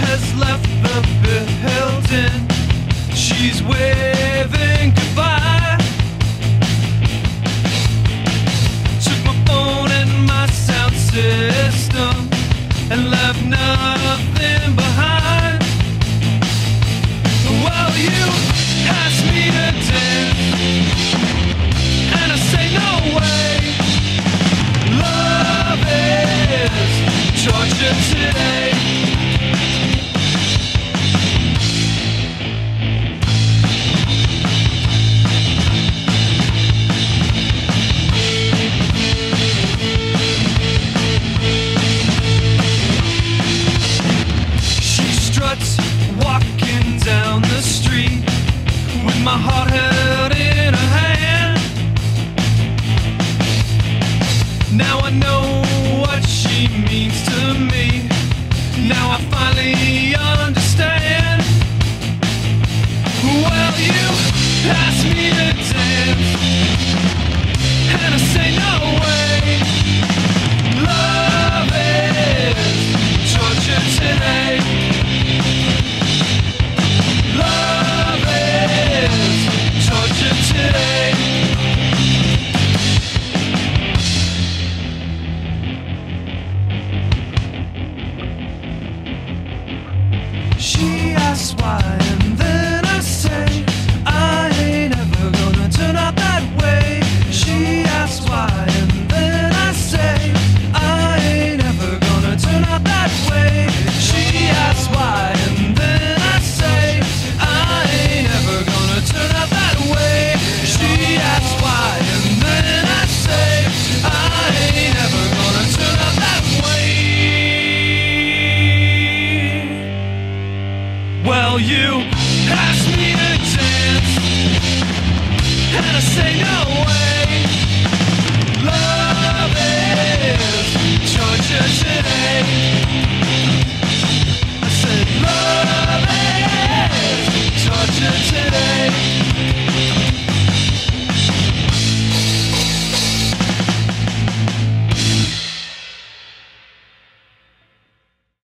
has left the building. She's waving goodbye. Took my phone and my sound system and left nothing behind. Well, you asked me to dance, and I say no way. Love is torture today. Walking down the street with my heart held in her hand. Now I know what she means to me. Now I finally understand. Well, you asked me to dance, and I say no way. Love is torture today. Love is torture today. She asks why, and then I say I ain't ever gonna turn out that way. She asks why, and then I say I ain't ever gonna turn out that way. She asks why, and then I say I ain't ever gonna turn out that way. She asks why, and then I say I ain't ever gonna turn out that way. Well, you asked me to dance, and I say no way.